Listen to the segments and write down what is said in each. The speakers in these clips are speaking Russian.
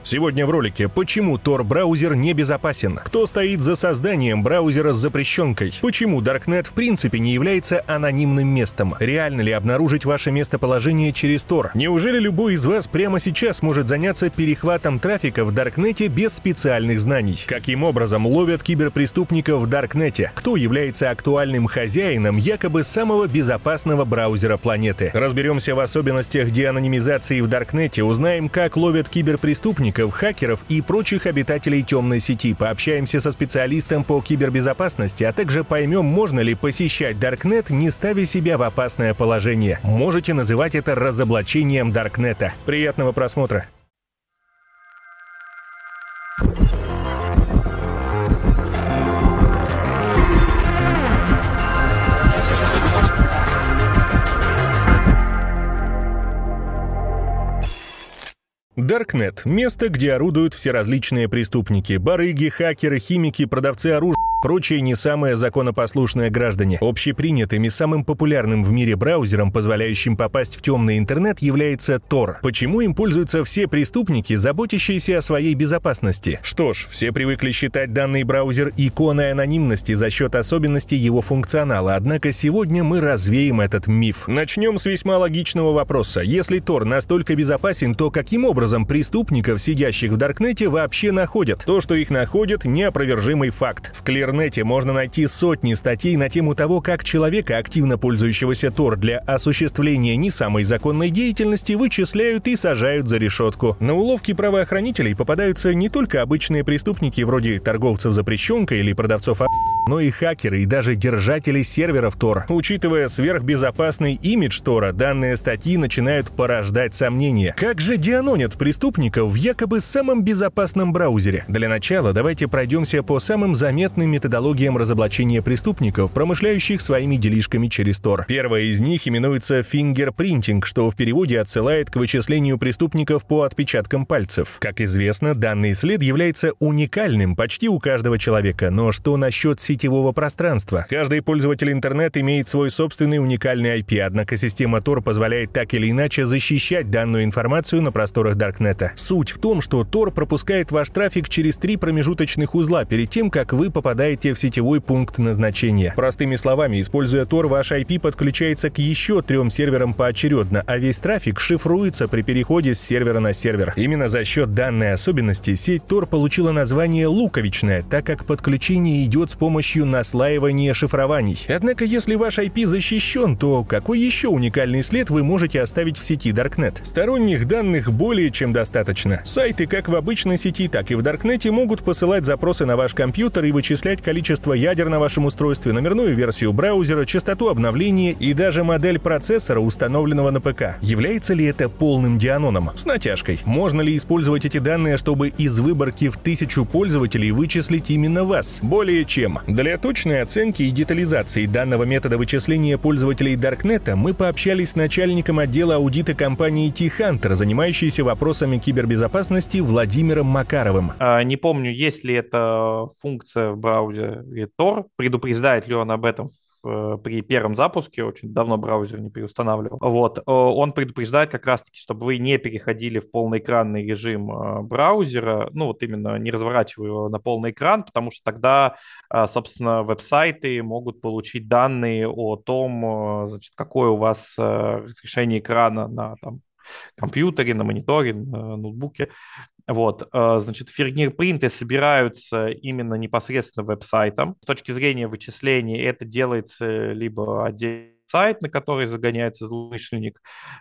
Сегодня в ролике: почему Tor-браузер не безопасен? Кто стоит за созданием браузера с запрещенкой? Почему Darknet в принципе не является анонимным местом? Реально ли обнаружить ваше местоположение через Tor? Неужели любой из вас прямо сейчас может заняться перехватом трафика в Даркнете без специальных знаний? Каким образом ловят киберпреступников в Даркнете? Кто является актуальным хозяином якобы самого безопасного браузера планеты? Разберемся в особенностях деанонимизации в Даркнете, узнаем, как ловят киберпреступников, хакеров и прочих обитателей темной сети, пообщаемся со специалистом по кибербезопасности, а также поймем, можно ли посещать Даркнет, не ставя себя в опасное положение. Можете называть это разоблачением Даркнета. Приятного просмотра! Darknet — место, где орудуют все различные преступники: барыги, хакеры, химики, продавцы оружия, прочие не самые законопослушные граждане. Общепринятым и самым популярным в мире браузером, позволяющим попасть в темный интернет, является Tor. Почему им пользуются все преступники, заботящиеся о своей безопасности? Что ж, все привыкли считать данный браузер иконой анонимности за счет особенностей его функционала, однако сегодня мы развеем этот миф. Начнем с весьма логичного вопроса. Если Tor настолько безопасен, то каким образом преступников, сидящих в Даркнете, вообще находят? То, что их находят, неопровержимый факт. В Clearnet можно найти сотни статей на тему того, как человека, активно пользующегося Tor для осуществления не самой законной деятельности, вычисляют и сажают за решетку. На уловки правоохранителей попадаются не только обычные преступники вроде торговцев запрещенкой или продавцов, но и хакеры и даже держатели серверов Tor. Учитывая сверхбезопасный имидж Tor, данные статьи начинают порождать сомнения. Как же деанонят преступников в якобы самом безопасном браузере? Для начала давайте пройдемся по самым заметным методологиям разоблачения преступников, промышляющих своими делишками через Tor. Первая из них именуется фингерпринтинг, что в переводе отсылает к вычислению преступников по отпечаткам пальцев. Как известно, данный след является уникальным почти у каждого человека, но что насчет сетевого пространства? Каждый пользователь интернета имеет свой собственный уникальный IP, однако система Tor позволяет так или иначе защищать данную информацию на просторах Даркнета. Суть в том, что Tor пропускает ваш трафик через 3 промежуточных узла перед тем, как вы попадаете в сетевой пункт назначения. Простыми словами, используя Tor, ваш IP подключается к еще 3 серверам поочередно, а весь трафик шифруется при переходе с сервера на сервер. Именно за счет данной особенности сеть Tor получила название луковичная, так как подключение идет с помощью наслаивания шифрований. Однако, если ваш IP защищен, то какой еще уникальный след вы можете оставить в сети Darknet? Сторонних данных более чем достаточно. Сайты как в обычной сети, так и в Даркнете могут посылать запросы на ваш компьютер и вычислять количество ядер на вашем устройстве, номерную версию браузера, частоту обновления и даже модель процессора, установленного на ПК. Является ли это полным деаноном? С натяжкой. Можно ли использовать эти данные, чтобы из выборки в 1000 пользователей вычислить именно вас? Более чем. Для точной оценки и детализации данного метода вычисления пользователей Даркнета мы пообщались с начальником отдела аудита компании T-Hunter, занимающейся вопросами кибербезопасности, Владимиром Макаровым. Не помню, есть ли эта функция в браузере Tor, предупреждает ли он об этом при первом запуске, очень давно браузер не переустанавливал. Вот, он предупреждает как раз-таки, чтобы вы не переходили в полноэкранный режим браузера, ну вот именно не разворачивая его на полный экран, потому что тогда, собственно, веб-сайты могут получить данные о том, значит, какое у вас разрешение экрана на там компьютере, на мониторе, на ноутбуке. Вот, значит, фингерпринты собираются именно непосредственно веб-сайтом. С точки зрения вычислений это делается либо отдельный сайт, на который загоняется злоумышленник,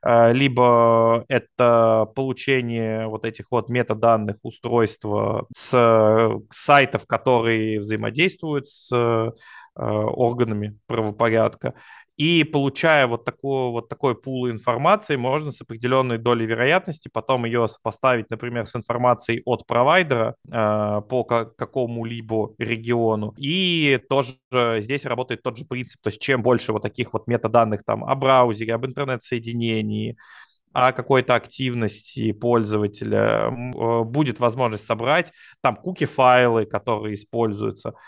либо это получение вот этих вот метаданных устройства с сайтов, которые взаимодействуют с органами правопорядка. И получая вот такой пул информации, можно с определенной долей вероятности потом ее сопоставить, например, с информацией от провайдера по какому-либо региону. И тоже здесь работает тот же принцип, то есть чем больше вот таких вот метаданных там о браузере, об интернет-соединении, о какой-то активности пользователя, будет возможность собрать там куки-файлы, которые используются.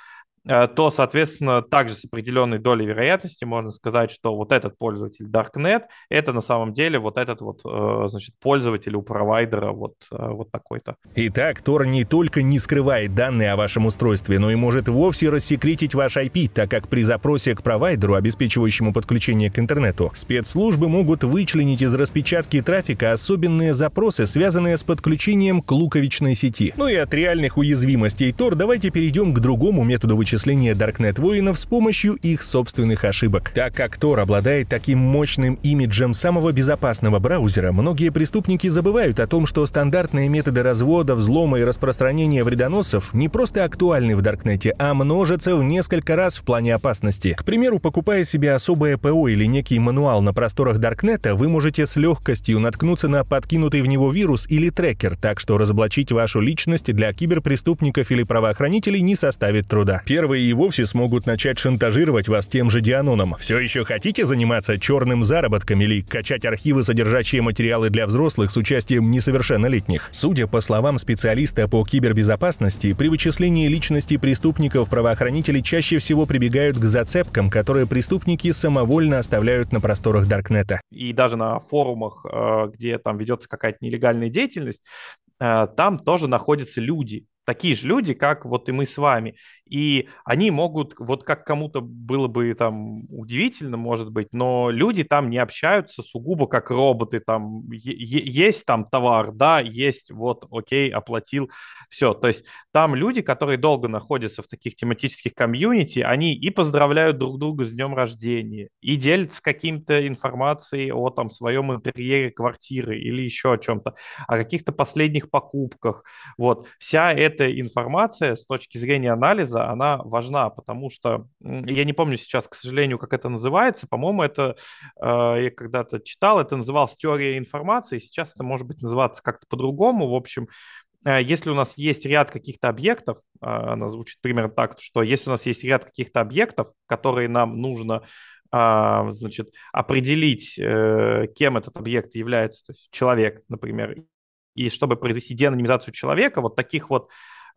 то, соответственно, также с определенной долей вероятности можно сказать, что вот этот пользователь Darknet, это на самом деле вот этот вот, значит, пользователь у провайдера вот такой-то. Итак, Tor не только не скрывает данные о вашем устройстве, но и может вовсе рассекретить ваш IP, так как при запросе к провайдеру, обеспечивающему подключение к интернету, спецслужбы могут вычленить из распечатки трафика особенные запросы, связанные с подключением к луковичной сети. Ну и от реальных уязвимостей Tor давайте перейдем к другому методу вычисления Darknet-воинов с помощью их собственных ошибок. Так как Tor обладает таким мощным имиджем самого безопасного браузера, многие преступники забывают о том, что стандартные методы развода, взлома и распространения вредоносов не просто актуальны в Даркнете, а множатся в несколько раз в плане опасности. К примеру, покупая себе особое ПО или некий мануал на просторах Даркнета, вы можете с легкостью наткнуться на подкинутый в него вирус или трекер, так что разоблачить вашу личность для киберпреступников или правоохранителей не составит труда. Первые и вовсе смогут начать шантажировать вас тем же Дианоном. Все еще хотите заниматься черным заработком или качать архивы, содержащие материалы для взрослых с участием несовершеннолетних? Судя по словам специалиста по кибербезопасности, при вычислении личности преступников правоохранители чаще всего прибегают к зацепкам, которые преступники самовольно оставляют на просторах Даркнета. И даже на форумах, где там ведется какая-то нелегальная деятельность, там тоже находятся люди. Такие же люди, как вот и мы с вами. И они могут, вот как кому-то было бы там удивительно, может быть, но люди там не общаются сугубо как роботы. Там есть там товар, да, есть, вот, окей, оплатил, все. То есть там люди, которые долго находятся в таких тематических комьюнити, они и поздравляют друг друга с днем рождения, и делятся каким-то информацией о там своем интерьере квартиры или еще о чем-то, о каких-то последних покупках. Вот, вся эта информация с точки зрения анализа, она важна, потому что, я не помню сейчас, к сожалению, как это называется, по-моему, это, я когда-то читал, это называлось теория информации, сейчас это может быть называться как-то по-другому, в общем, если у нас есть ряд каких-то объектов, она звучит примерно так, что если у нас есть ряд каких-то объектов, которые нам нужно, значит, определить, кем этот объект является, то есть человек, например, и чтобы произвести деанонимизацию человека, вот таких вот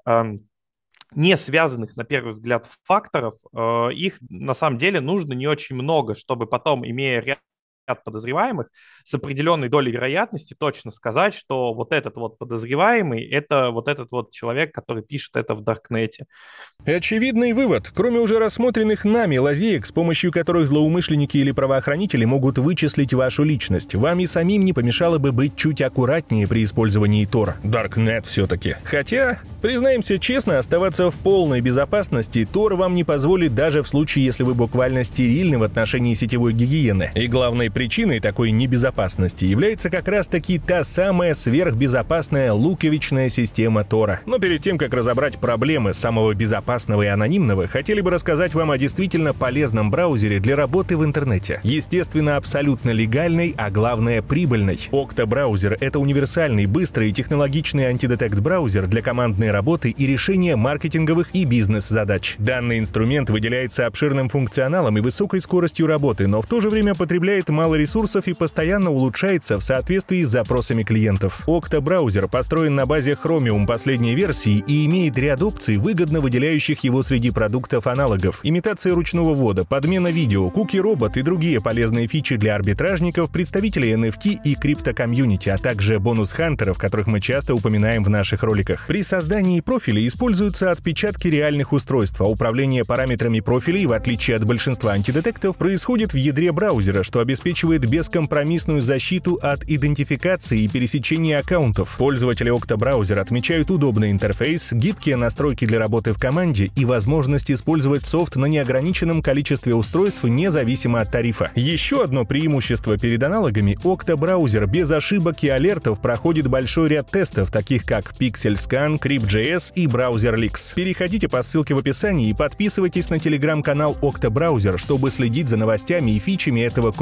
не связанных, на первый взгляд, факторов, их на самом деле нужно не очень много, чтобы потом, имея ряд подозреваемых, с определенной долей вероятности точно сказать, что вот этот вот подозреваемый, это вот этот вот человек, который пишет это в Даркнете. Очевидный вывод. Кроме уже рассмотренных нами лазеек, с помощью которых злоумышленники или правоохранители могут вычислить вашу личность, вам и самим не помешало бы быть чуть аккуратнее при использовании Tor. Darknet все-таки. Хотя, признаемся честно, оставаться в полной безопасности Tor вам не позволит даже в случае, если вы буквально стерильны в отношении сетевой гигиены. И главной причиной такой небезопасности является как раз-таки та самая сверхбезопасная луковичная система Tor. Но перед тем, как разобрать проблемы самого безопасного и анонимного, хотели бы рассказать вам о действительно полезном браузере для работы в интернете. Естественно, абсолютно легальной, а главное прибыльной. Okta браузер — это универсальный, быстрый и технологичный антидетект-браузер для командной работы и решения маркетинговых и бизнес-задач. Данный инструмент выделяется обширным функционалом и высокой скоростью работы, но в то же время потребляет мало ресурсов и постоянно улучшается в соответствии с запросами клиентов. Okta браузер построен на базе Chromium последней версии и имеет ряд опций, выгодно выделяющих его среди продуктов-аналогов. Имитация ручного ввода, подмена видео, куки-робот и другие полезные фичи для арбитражников, представителей NFT и крипто-комьюнити, а также бонус-хантеров, которых мы часто упоминаем в наших роликах. При создании профиля используются отпечатки реальных устройств, а управление параметрами профилей, в отличие от большинства антидетектов, происходит в ядре браузера, что обеспечивает бескомпромиссную защиту от идентификации и пересечения аккаунтов. Пользователи Okta браузера отмечают удобный интерфейс, гибкие настройки для работы в команде и возможность использовать софт на неограниченном количестве устройств независимо от тарифа. Еще одно преимущество перед аналогами — Okta браузер без ошибок и алертов проходит большой ряд тестов, таких как PixelScan, Crypt.js и BrowserLeaks. Переходите по ссылке в описании и подписывайтесь на телеграм-канал Okta браузер, чтобы следить за новостями и фичами этого крутого проекта.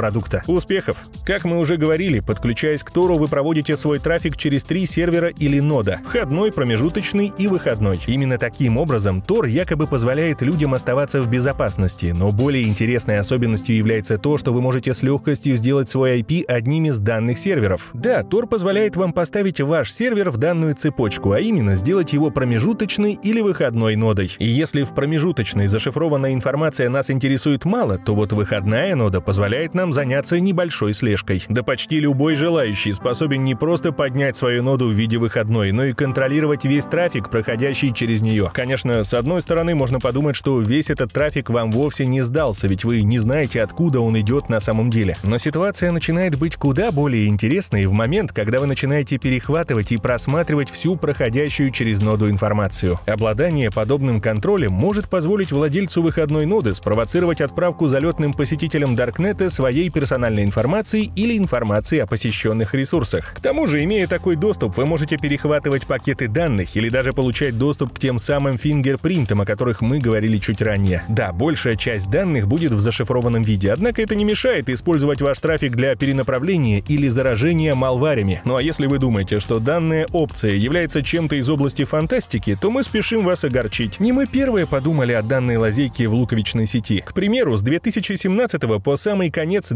продукта. Успехов! Как мы уже говорили, подключаясь к Тору, вы проводите свой трафик через 3 сервера или нода: входной, промежуточный и выходной. Именно таким образом Tor якобы позволяет людям оставаться в безопасности, но более интересной особенностью является то, что вы можете с легкостью сделать свой IP одним из данных серверов. Да, Tor позволяет вам поставить ваш сервер в данную цепочку, а именно сделать его промежуточной или выходной нодой. И если в промежуточной зашифрованная информация нас интересует мало, то вот выходная нода позволяет нам заняться небольшой слежкой. Да почти любой желающий способен не просто поднять свою ноду в виде выходной, но и контролировать весь трафик, проходящий через нее. Конечно, с одной стороны, можно подумать, что весь этот трафик вам вовсе не сдался, ведь вы не знаете, откуда он идет на самом деле. Но ситуация начинает быть куда более интересной в момент, когда вы начинаете перехватывать и просматривать всю проходящую через ноду информацию. Обладание подобным контролем может позволить владельцу выходной ноды спровоцировать отправку залетным посетителям Даркнета своей персональной информации или информации о посещенных ресурсах. К тому же, имея такой доступ, вы можете перехватывать пакеты данных или даже получать доступ к тем самым фингерпринтам, о которых мы говорили чуть ранее. Да, большая часть данных будет в зашифрованном виде, однако это не мешает использовать ваш трафик для перенаправления или заражения малварями. Ну а если вы думаете, что данная опция является чем-то из области фантастики, то мы спешим вас огорчить. Не мы первые подумали о данной лазейке в луковичной сети. К примеру, с 2017 по самый конец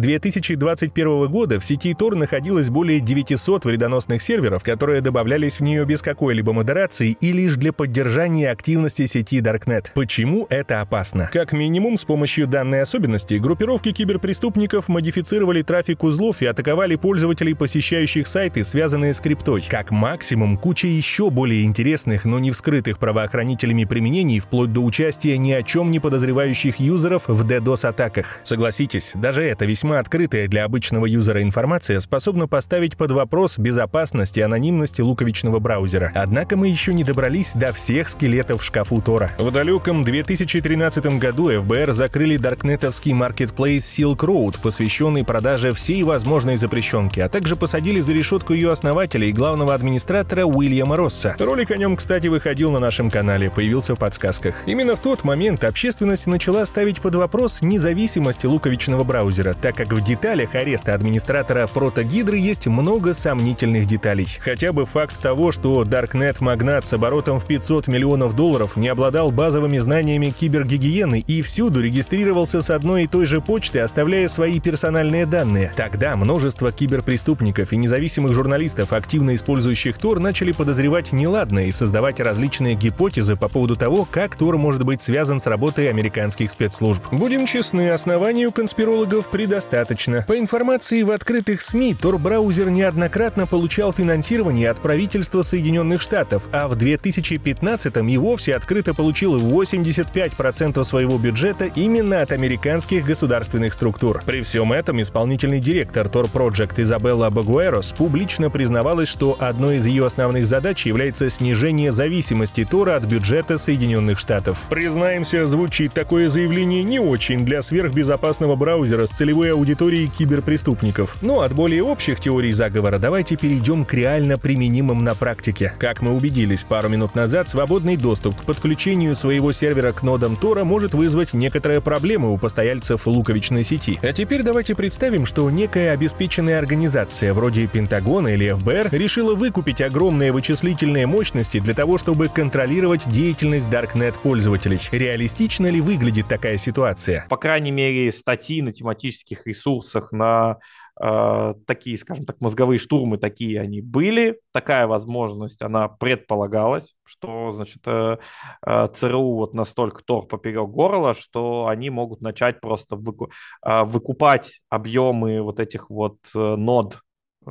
2021 года в сети Tor находилось более 900 вредоносных серверов, которые добавлялись в нее без какой-либо модерации и лишь для поддержания активности сети Darknet. Почему это опасно? Как минимум, с помощью данной особенности группировки киберпреступников модифицировали трафик узлов и атаковали пользователей, посещающих сайты, связанные с криптой. Как максимум, куча еще более интересных, но не вскрытых правоохранителями применений, вплоть до участия ни о чем не подозревающих юзеров в DDoS-атаках. Согласитесь, даже эта весьма открытая для обычного юзера информация способна поставить под вопрос безопасность и анонимность луковичного браузера. Однако мы еще не добрались до всех скелетов в шкафу Тора. В далеком 2013 году ФБР закрыли даркнетовский маркетплейс Silk Road, посвященный продаже всей возможной запрещенки, а также посадили за решетку ее основателя и главного администратора Уильяма Росса. Ролик о нем, кстати, выходил на нашем канале, появился в подсказках. Именно в тот момент общественность начала ставить под вопрос независимость луковичного браузера, так как в деталях ареста администратора протогидры есть много сомнительных деталей. Хотя бы факт того, что Даркнет-магнат с оборотом в $500 миллионов не обладал базовыми знаниями кибергигиены и всюду регистрировался с одной и той же почты, оставляя свои персональные данные. Тогда множество киберпреступников и независимых журналистов, активно использующих Tor, начали подозревать неладное и создавать различные гипотезы по поводу того, как Tor может быть связан с работой американских спецслужб. Будем честны, оснований у конспирологов предостаточно. По информации в открытых СМИ, Tor-браузер неоднократно получал финансирование от правительства Соединенных Штатов, а в 2015-м и вовсе открыто получил 85% своего бюджета именно от американских государственных структур. При всем этом исполнительный директор Tor Project Изабелла Багуэрос публично признавалась, что одной из ее основных задач является снижение зависимости Тора от бюджета Соединенных Штатов. Признаемся, звучит такое заявление не очень для сверхбезопасного браузера с целевой аудиторией киберпреступников. Но от более общих теорий заговора давайте перейдем к реально применимым на практике. Как мы убедились пару минут назад, свободный доступ к подключению своего сервера к нодам Тора может вызвать некоторые проблемы у постояльцев луковичной сети. А теперь давайте представим, что некая обеспеченная организация вроде Пентагона или ФБР решила выкупить огромные вычислительные мощности для того, чтобы контролировать деятельность Darknet-пользователей. Реалистично ли выглядит такая ситуация? По крайней мере, статьи на тематических ресурсах на такие, скажем так, мозговые штурмы, такие они были. Такая возможность, она предполагалась, что, значит, ЦРУ вот настолько Тор поперек горла, что они могут начать просто выкупать объемы вот этих вот нод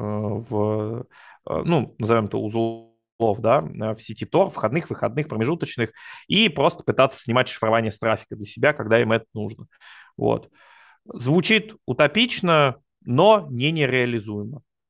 ну, назовем это узлов, да, в сети Tor, входных, выходных, промежуточных, и просто пытаться снимать шифрование с трафика для себя, когда им это нужно. Вот. Звучит утопично, но не нереализуемо.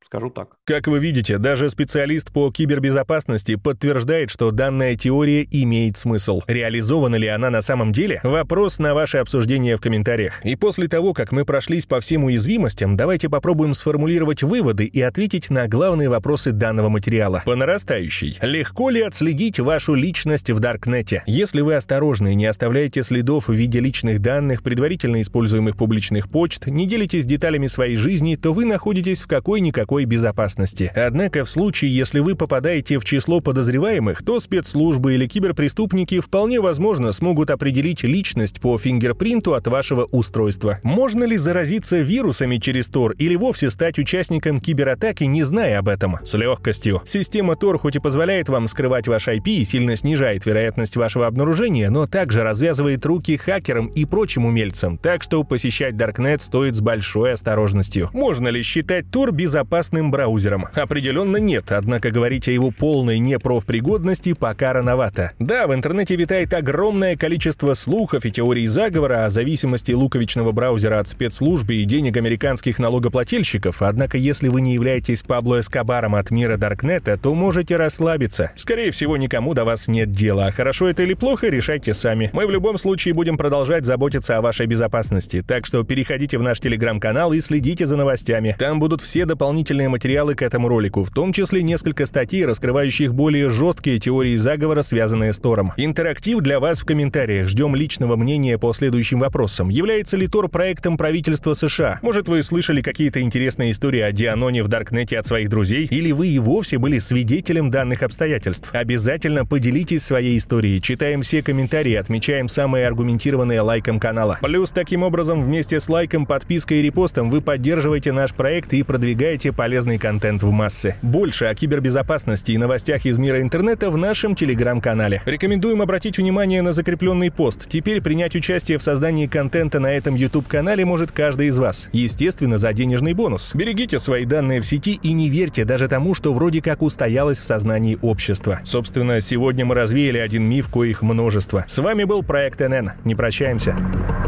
Скажу так. Как вы видите, даже специалист по кибербезопасности подтверждает, что данная теория имеет смысл. Реализована ли она на самом деле? Вопрос на ваше обсуждение в комментариях. И после того, как мы прошлись по всем уязвимостям, давайте попробуем сформулировать выводы и ответить на главные вопросы данного материала. По нарастающей. Легко ли отследить вашу личность в Даркнете? Если вы осторожны и не оставляете следов в виде личных данных, предварительно используемых публичных почт, не делитесь деталями своей жизни, то вы находитесь в какой-никакой безопасности. Однако в случае, если вы попадаете в число подозреваемых, то спецслужбы или киберпреступники вполне возможно смогут определить личность по фингерпринту от вашего устройства. Можно ли заразиться вирусами через Tor или вовсе стать участником кибератаки, не зная об этом? С легкостью. Система Tor хоть и позволяет вам скрывать ваш IP и сильно снижает вероятность вашего обнаружения, но также развязывает руки хакерам и прочим умельцам, так что посещать Darknet стоит с большой осторожностью. Можно ли считать Tor безопасным браузером? Определенно нет, однако говорить о его полной непрофпригодности пока рановато. Да, в интернете витает огромное количество слухов и теорий заговора о зависимости луковичного браузера от спецслужб и денег американских налогоплательщиков, однако если вы не являетесь Пабло Эскобаром от мира Даркнета, то можете расслабиться. Скорее всего, никому до вас нет дела, а хорошо это или плохо, решайте сами. Мы в любом случае будем продолжать заботиться о вашей безопасности, так что переходите в наш телеграм-канал и следите за новостями. Там будут все дополнительные материалы к этому ролику, в том числе несколько статей, раскрывающих более жесткие теории заговора, связанные с Тором. Интерактив для вас в комментариях. Ждем личного мнения по следующим вопросам. Является ли Тор проектом правительства США? Может, вы слышали какие-то интересные истории о Дианоне в Даркнете от своих друзей? Или вы и вовсе были свидетелем данных обстоятельств? Обязательно поделитесь своей историей. Читаем все комментарии, отмечаем самые аргументированные лайком канала. Плюс, таким образом, вместе с лайком, подпиской и репостом вы поддерживаете наш проект и продвигаете полезный контент в массы. Больше о кибербезопасности и новостях из мира интернета в нашем телеграм-канале. Рекомендуем обратить внимание на закрепленный пост. Теперь принять участие в создании контента на этом YouTube-канале может каждый из вас. Естественно, за денежный бонус. Берегите свои данные в сети и не верьте даже тому, что вроде как устоялось в сознании общества. Собственно, сегодня мы развеяли один миф, коих множество. С вами был проект НН. Не прощаемся.